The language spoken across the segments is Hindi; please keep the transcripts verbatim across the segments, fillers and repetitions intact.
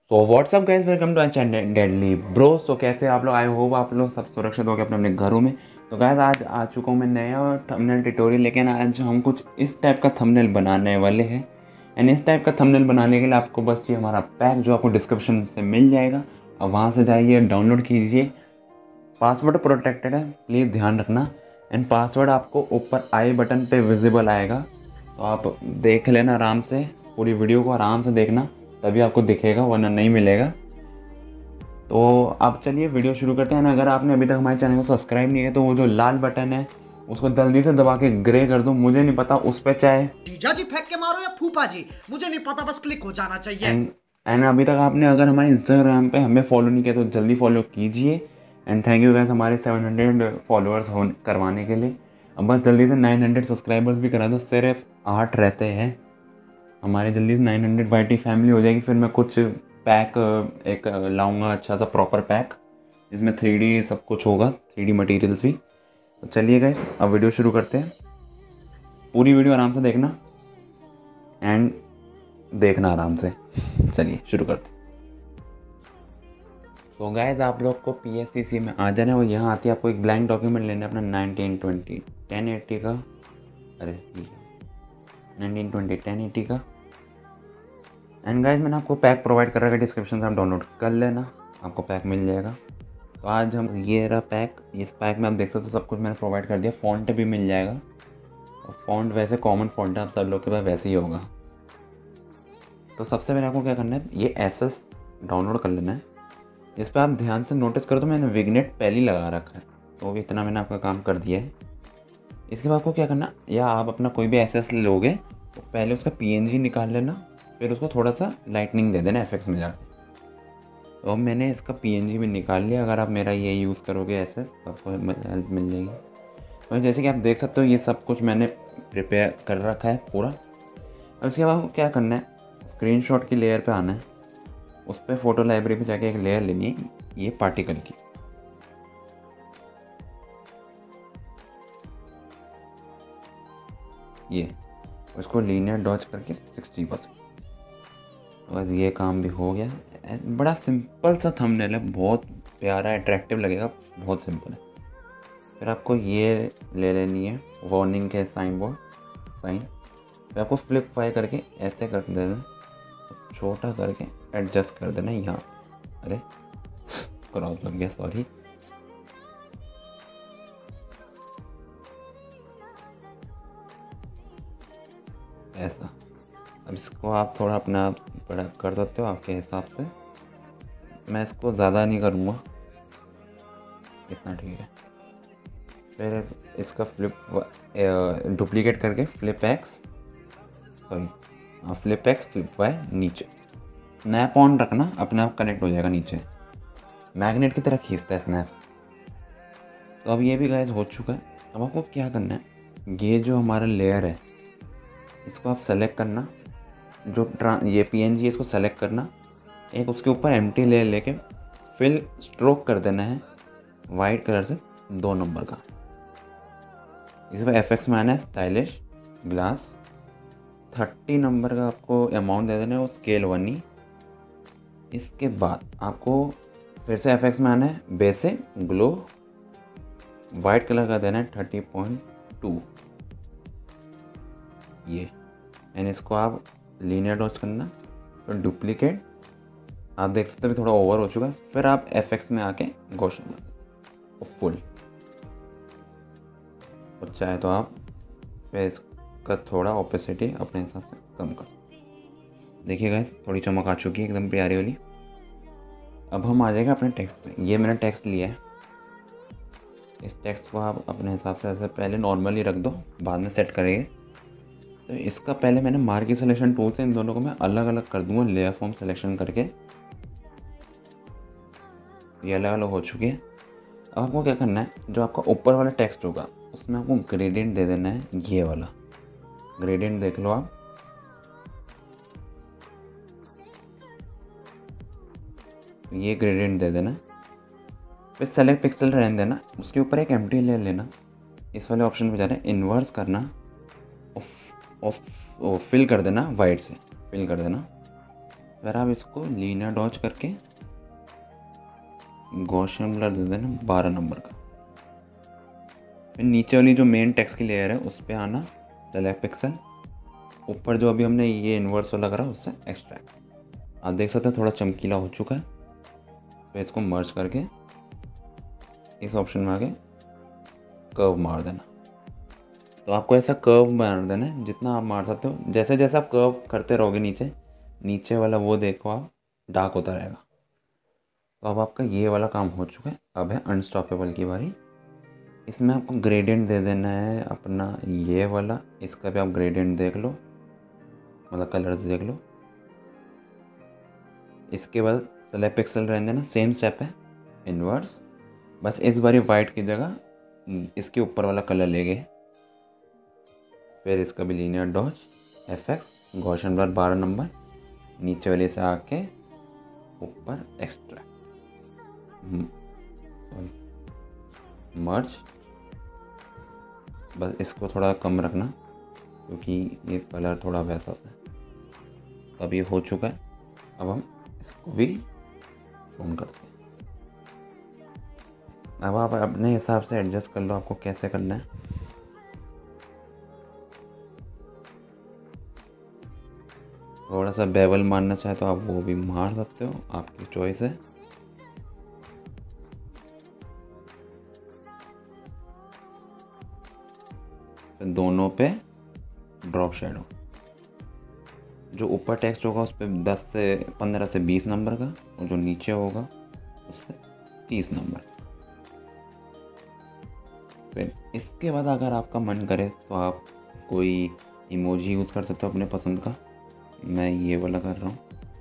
So what's up guys, welcome to channel Deadly Bros. तो कैसे आप लोग? आई होप आप लोग सब सुरक्षित हो गए अपने अपने घरों में। तो गाइस आज आ चुका हूँ मैं नया थंबनेल ट्यूटोरियल, लेकिन आज हम कुछ इस टाइप का थंबनेल बनाने वाले हैं। एंड इस टाइप का थंबनेल बनाने के लिए आपको बस ये हमारा पैक जो आपको डिस्क्रिप्शन से मिल जाएगा, अब वहाँ से जाइए, डाउनलोड कीजिए। पासवर्ड प्रोटेक्टेड है, प्लीज़ ध्यान रखना। एंड पासवर्ड आपको ऊपर आई बटन पे विजिबल आएगा, तो आप देख लेना आराम से, पूरी वीडियो को आराम से देखना, तभी आपको दिखेगा, वरना नहीं मिलेगा। तो अब चलिए वीडियो शुरू करते हैं। अगर आपने अभी तक हमारे चैनल को सब्सक्राइब नहीं किया तो वो जो लाल बटन है उसको जल्दी से दबा के ग्रे कर दो। मुझे नहीं पता उस पर चाहे जीजा जी फेंक के मारो या फूफा जी, मुझे नहीं पता, बस क्लिक हो जाना चाहिए। एंड एंड अभी तक आपने अगर हमारे इंस्टाग्राम पे हमें फॉलो नहीं किया तो जल्दी फॉलो कीजिए। एंड थैंक यू गाइस हमारे सेवन हंड्रेड फॉलोअर्स हो करवाने के लिए। अब बस जल्दी से नाइन हंड्रेड सब्सक्राइबर्स भी करा दो, सिर्फ आठ रहते हैं हमारे। जल्दी से नाइन हंड्रेड वाई फैमिली हो जाएगी, फिर मैं कुछ पैक एक लाऊंगा, अच्छा सा प्रॉपर पैक जिसमें थ्री डी सब कुछ होगा, थ्री डी मटेरियल्स भी। तो चलिए गाइस अब वीडियो शुरू करते हैं। पूरी वीडियो आराम से देखना एंड देखना आराम से। चलिए शुरू करते हैं। तो गाइस आप लोग को पी एस सी सी में आ जाना है, और यहाँ आती है आपको एक ब्लैंक डॉक्यूमेंट लेना है अपना नाइनटीन ट्वेंटी टेन एट्टी का, अरे नाइनटीन ट्वेंटी टेन एट्टी का। एंड गाइस मैंने आपको पैक प्रोवाइड कर रखा है, डिस्क्रिप्शन से आप डाउनलोड कर लेना, आपको पैक मिल जाएगा। तो आज हम ये रहा पैक, इस पैक में आप देख सकते हो सब कुछ मैंने प्रोवाइड कर दिया। फ़ॉन्ट भी मिल जाएगा, और फ़ॉन्ट वैसे कॉमन फ़ॉन्ट है, आप सब लोग के पास वैसे ही होगा। तो सबसे पहले आपको क्या करना है, ये एसएस डाउनलोड कर लेना है। इस पर आप ध्यान से नोटिस करो तो मैंने विग्नेट पहले ही लगा रखा है, तो इतना मैंने आपका काम कर दिया है। इसके बाद आपको क्या करना, या आप अपना कोई भी एसएस लोगे तो पहले उसका पीएनजी निकाल लेना, फिर उसको थोड़ा सा लाइटनिंग दे देना एफएक्स में जाकर। तो अब मैंने इसका पीएनजी भी निकाल लिया। अगर आप मेरा ये यूज़ करोगे एसएस तो आपको हेल्प मिल जाएगी। तो जैसे कि आप देख सकते हो ये सब कुछ मैंने प्रिपेयर कर रखा है पूरा। अब इसके बाद आपको क्या करना है, स्क्रीनशॉट की लेयर पे आना है, उस पर फ़ोटो लाइब्रेरी पे जाके एक लेयर लेनी है ये पार्टिकल की। ये उसको लीनियर डॉज करके सिक्सटी परसेंट। बस ये काम भी हो गया। बड़ा सिंपल सा थंबनेल है, बहुत प्यारा अट्रैक्टिव लगेगा, बहुत सिंपल है। फिर आपको ये ले लेनी है वार्निंग के साइन बोर्ड साइन, फिर आपको फ्लिप फाई करके ऐसे कर देना, छोटा करके एडजस्ट कर देना यहाँ। अरे क्रॉस लग गया, सॉरी। ऐसा। अब इसको आप थोड़ा अपना आप बड़ा कर सकते हो आपके हिसाब से, मैं इसको ज़्यादा नहीं करूँगा, इतना ठीक है। फिर इसका फ्लिप डुप्लीकेट करके flip X sorry flip X flip Y नीचे, स्नैप ऑन रखना, अपने आप कनेक्ट हो जाएगा नीचे, मैग्नेट की तरह खींचता है स्नैप। तो अब ये भी गाइस हो चुका है। अब आपको क्या करना है, ये जो हमारा लेयर है इसको आप सेलेक्ट करना, जो ट्रा ये पीएनजी इसको सेलेक्ट करना, एक उसके ऊपर एम्प्टी लेयर लेके फिल स्ट्रोक कर देना है वाइट कलर से दो नंबर का। इस पर एफ एक्स में आना है स्टाइलिश ग्लास, थर्टी नंबर का आपको अमाउंट दे देना है, वो स्केल वन ही। इसके बाद आपको फिर से एफ एक्स में आना है, बेसिक ग्लो वाइट कलर का देना है थर्टी पॉइंट टू ये। एंड इसको आप लीनियर डॉज करना, तो डुप्लीकेट आप देख सकते हो थोड़ा ओवर हो चुका है। फिर आप एफ एक्स में आके गोशन फुल, और चाहे तो आप फेस का थोड़ा ओपेसिटी अपने हिसाब से कम कर। देखिए गाइस थोड़ी चमक आ चुकी है एकदम प्यारी वाली। अब हम आ जाएंगे अपने टेक्स्ट पे। ये मैंने टेक्स्ट लिया है, इस टेक्स्ट को आप अपने हिसाब से ऐसे पहले नॉर्मली रख दो, बाद में सेट करेंगे। तो इसका पहले मैंने मार्की सिलेक्शन टूल से इन दोनों को मैं अलग अलग कर दूंगा, लेयर फॉर्म सिलेक्शन करके। ये अलग अलग हो चुकी है। अब आपको क्या करना है, जो आपका ऊपर वाला टेक्स्ट होगा उसमें आपको ग्रेडियंट दे देना है, ये वाला ग्रेडियंट देख लो आप। ये ग्रेडियंट दे देना, फिर सेलेक्ट पिक्सल रहने देना, उसके ऊपर एक एम्प्टी लेयर लेना, इस वाले ऑप्शन पे जाना है, इन्वर्स करना और फिल कर देना वाइट से, फिल कर देना। फिर आप इसको लीनियर डॉज करके गॉसियन ब्लर दे देना बारह नंबर का। फिर नीचे वाली जो मेन टेक्स्ट की लेयर है उस पर आना, सेलेक्ट पिक्सल, ऊपर जो अभी हमने ये इन्वर्स वाला करा उससे एक्सट्रैक्ट। आप देख सकते हैं थोड़ा चमकीला हो चुका है। फिर इसको मर्ज करके इस ऑप्शन में आके कर्व मार देना। तो आपको ऐसा कर्व मार देना है जितना आप मार सकते हो। जैसे जैसे आप कर्व करते रहोगे नीचे नीचे वाला वो देखो आप डार्क होता रहेगा। तो अब आपका ये वाला काम हो चुका है। अब है अनस्टॉपेबल की बारी। इसमें आपको ग्रेडियंट दे देना है अपना ये वाला, इसका भी आप ग्रेडियंट देख लो, मतलब कलर्स देख लो। इसके बाद सेलेक्ट पिक्सल रहने देना, सेम स्टेप है इनवर्स, बस इस बारी वाइट की जगह इसके ऊपर वाला कलर ले गए। फिर इसका भी linear dodge, F X, Gaussian blur बारह नंबर, नीचे वाले से आके ऊपर एक्सट्रैक्ट, मर्ज। बस इसको थोड़ा कम रखना क्योंकि ये कलर थोड़ा वैसा सा है। अब ये हो चुका है। अब हम इसको भी फोन करते हैं। अब आप अपने हिसाब से एडजस्ट कर लो आपको कैसे करना है। थोड़ा सा बेवल मारना चाहे तो आप वो भी मार सकते हो, आपकी चॉइस है। फिर दोनों पे ड्रॉप शेडो, जो ऊपर टेक्स्ट होगा उस पर दस से पंद्रह से बीस नंबर का, और जो नीचे होगा उस पर तीस नंबर। फिर इसके बाद अगर आपका मन करे तो आप कोई इमोजी यूज़ कर सकते हो अपने पसंद का। मैं ये वाला कर रहा हूँ।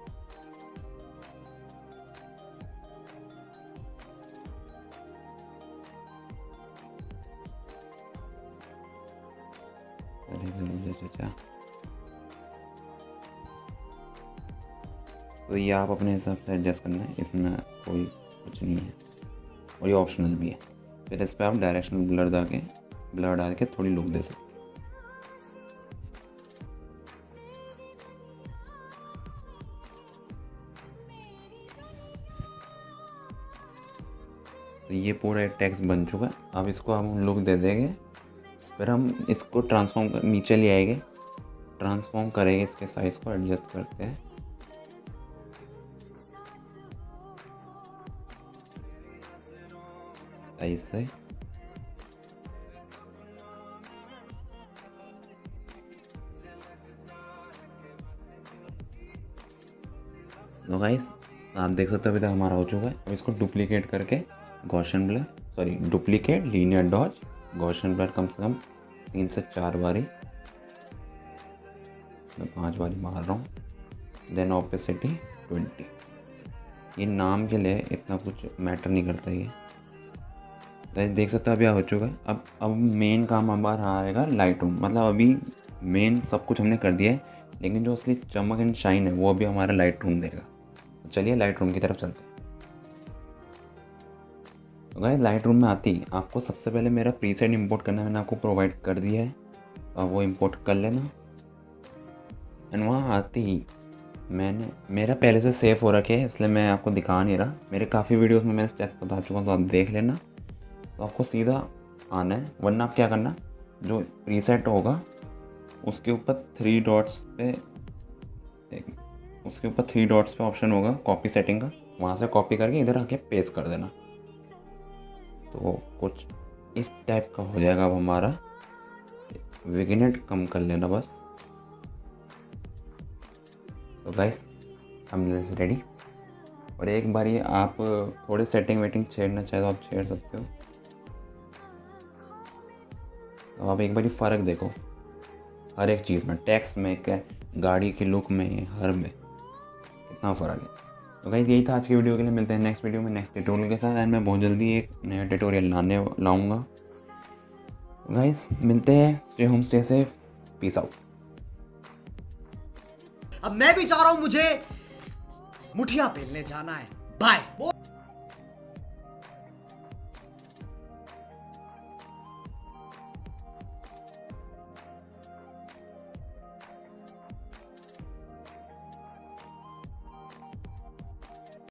तो ये आप अपने हिसाब से एडजस्ट करना है, इसमें कोई कुछ नहीं है और ये ऑप्शनल भी है। फिर इस पर आप डायरेक्शनल ब्लर डाल के ब्लर डाल के थोड़ी लुक दे सकते। तो ये पूरा एक टेक्स्ट बन चुका है। अब इसको हम लुक दे देंगे। फिर हम इसको ट्रांसफॉर्म कर नीचे ले आएंगे, ट्रांसफॉर्म करेंगे, इसके साइज़ को एडजस्ट करते हैं। ऐसे तो गाइस आप देख सकते हो अभी तक हमारा हो चुका है। अब इसको डुप्लीकेट करके Gaussian blur sorry duplicate linear dodge Gaussian blur कम से कम तीन से चार बारी, मैं पांच बारी मार रहा हूँ। Then opacity twenty. ये नाम के लिए इतना कुछ मैटर नहीं करता ये। तो देख सकते हो अभी हो चुका है। अब अब मेन काम हमारा आएगा लाइट रूम। मतलब अभी मेन सब कुछ हमने कर दिया है, लेकिन जो असली चमक एंड शाइन है वो अभी हमारा लाइट रूम देगा। तो चलिए लाइट रूम की तरफ चलते हैं। तो गाइस लाइट रूम में आती आपको सबसे पहले मेरा प्रीसेट इंपोर्ट करना मैंने आपको प्रोवाइड कर दिया है, तो आप वो इंपोर्ट कर लेना। एंड वहाँ आती ही मैंने मेरा पहले से सेव हो रखे है, इसलिए मैं आपको दिखा नहीं रहा। मेरे काफ़ी वीडियोस में मैं स्टेप बता चुका हूँ, तो आप देख लेना। तो आपको सीधा आना है, वरना आप क्या करना, जो प्रीसेट होगा उसके ऊपर थ्री डॉट्स पे उसके ऊपर थ्री डॉट्स पे ऑप्शन होगा कॉपी सेटिंग का, वहाँ से कॉपी करके इधर आके पेस्ट कर देना। तो कुछ इस टाइप का हो जाएगा। अब हमारा विग्नेट कम कर लेना बस। तो गाइस हम रेडी। और एक बार ये आप थोड़े सेटिंग वेटिंग छेड़ना चाहे तो आप छेड़ सकते हो। तो आप एक बार फ़र्क देखो हर एक चीज़ में, टेक्स्ट में, क्या गाड़ी की लुक में, हर में कितना फ़र्क है। तो गाइस यही था आज की वीडियो के लिए। मिलते हैं नेक्स्ट वीडियो में नेक्स्ट ट्यूटोरियल के साथ। एंड मैं बहुत जल्दी एक नया ट्यूटोरियल लाने लाऊंगा। गाइस मिलते हैं, stay home stay safe, peace out. अब मैं भी जा रहा हूं, मुझे मुठिया पेलने जाना है। बाय।